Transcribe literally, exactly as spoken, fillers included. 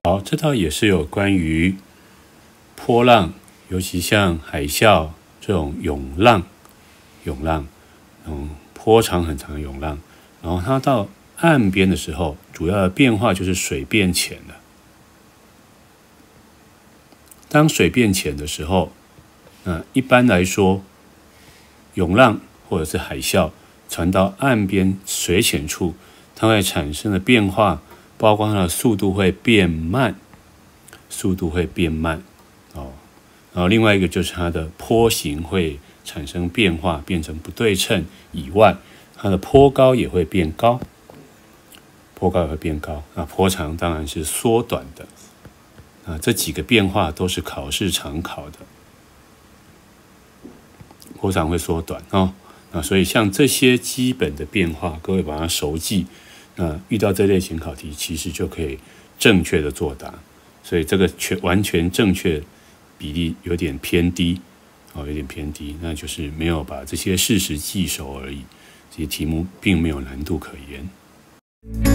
好，这套也是有关于波浪，尤其像海啸这种涌浪，涌浪，嗯，波长很长的涌浪，然后它到岸边的时候，主要的变化就是水变浅了。当水变浅的时候，那一般来说，涌浪或者是海啸传到岸边水浅处，它会产生的变化，包括它的速度会变慢，速度会变慢哦。然后另外一个就是它的波形会产生变化，变成不对称以外，它的波高也会变高，波高也会变高。那波长当然是缩短的。啊，这几个变化都是考试常考的，波长会缩短哦。那所以像这些基本的变化，各位把它熟记。那遇到这类型考题，其实就可以正确的作答。所以这个全完全正确比例有点偏低，哦，有点偏低，那就是没有把这些事实记熟而已。这些题目并没有难度可言。